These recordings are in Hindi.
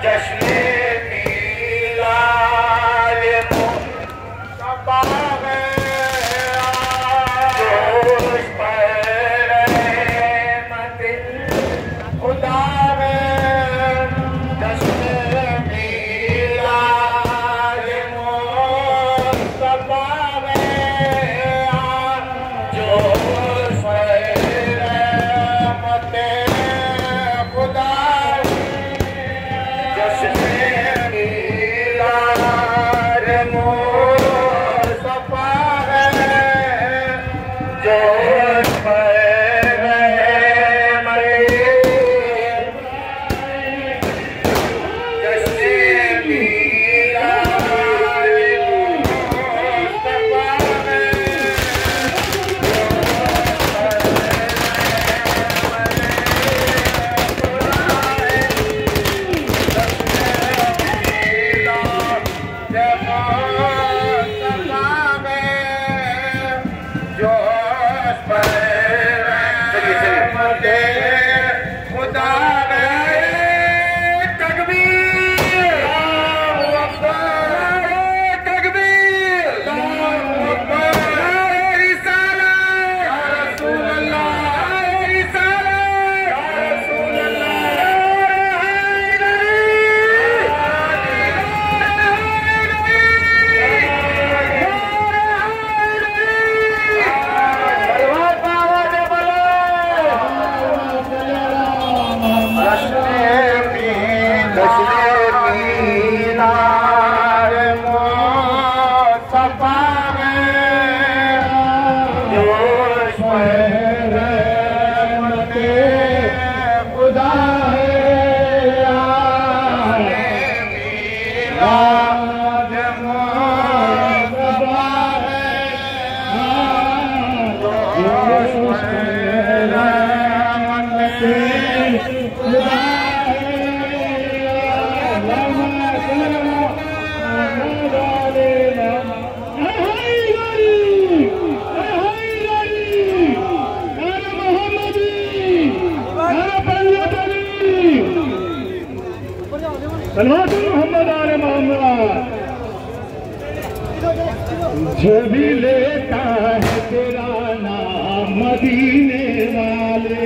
जो भी लेता है तेरा नाम मदीने वाले,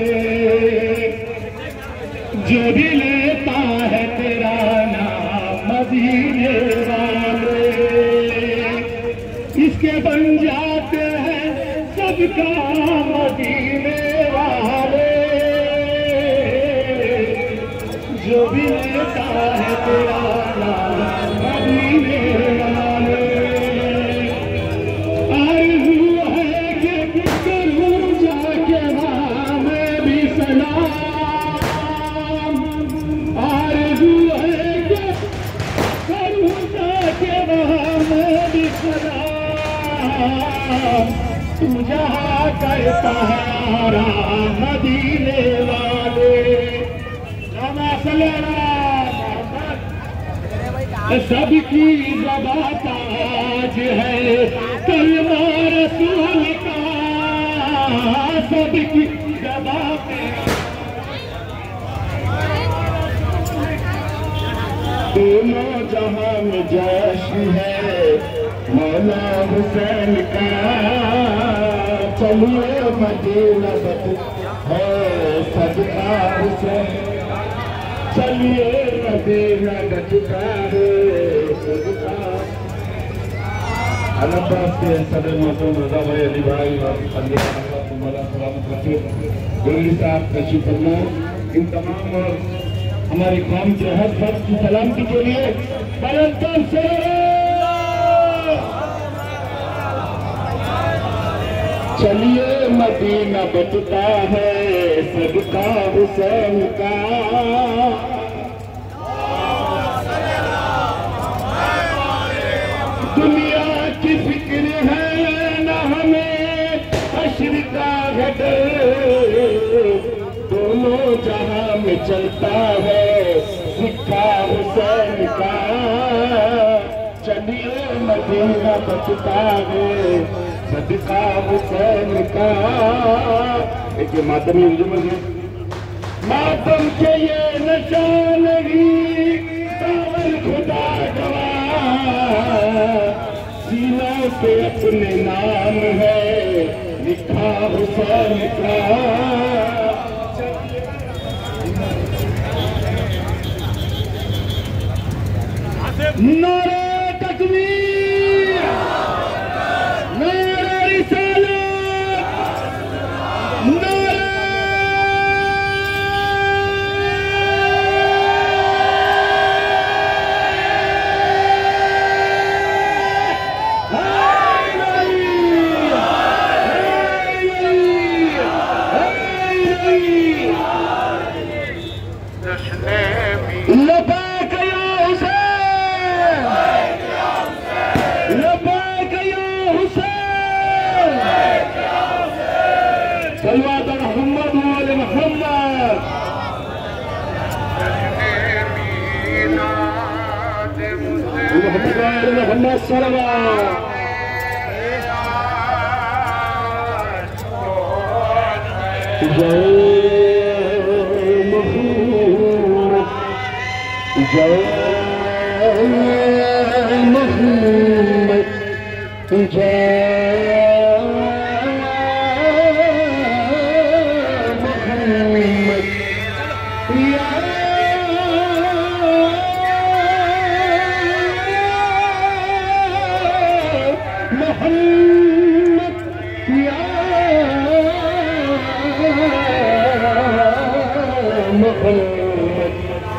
जो भी लेता है तेरा नाम मदीने वाले, इसके बन जाते हैं सबका मदीने वाले। जो भी लेता है तेरा नाम मदीने वाले, तू जहाँ करता है आराम मदीने वाले। सबकी ज़बां ताज है कलमा रसूल का, सबकी ज़बां पे दोनों जहां में जश्न है मौला हुसैन का। चलिए मदीना है सदका हुसैन, चलिए मदीना बचता है सदका। अब्बास के सदर मौजूद रजा भाई अली भाई और सलामत रखिए गोली साहब तशरीफ फरमा। इन तमाम और हमारी कौम के हर फर्द की सलामती के लिए बलंदर से चलिए मदीना बचता है सदका हुसैन का। दुनिया की फिक्र है न हमें हश्र का डर, दोनों जहां में चलता है सिक्का हुसैन का। चलिए मदीना बचता है सदका हुसैन का। एक मातमी अंजुमन है, मातम के ये निशान नहीं अपने नाम है लिखा हुसैन का। नारे तकबीर, नारे रिसालत, नारे लबैक या हुसैन, लबैक या हुसैन, सल्लल्लाहु अलैहि मोहम्मद व आले मोहम्मद। मोहम्मद सल्लल्लाहु जय मोहम्मद, जय मोहम्मद, या मोहम्मद, या मोहम्मद।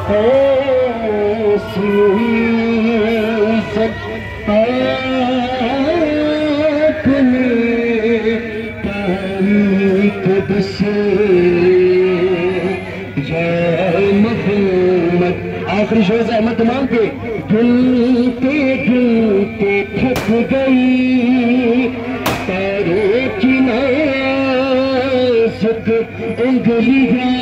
आखिरी शेर अहमद तमाम के गिनते गिनते थक गई तारों की नाजुक उंगलियां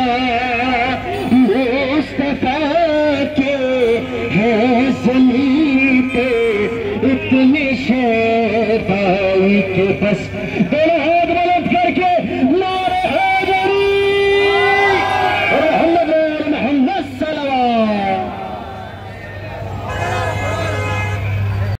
मुस्तफा के है ज़मीं पे इतने शैताई के बस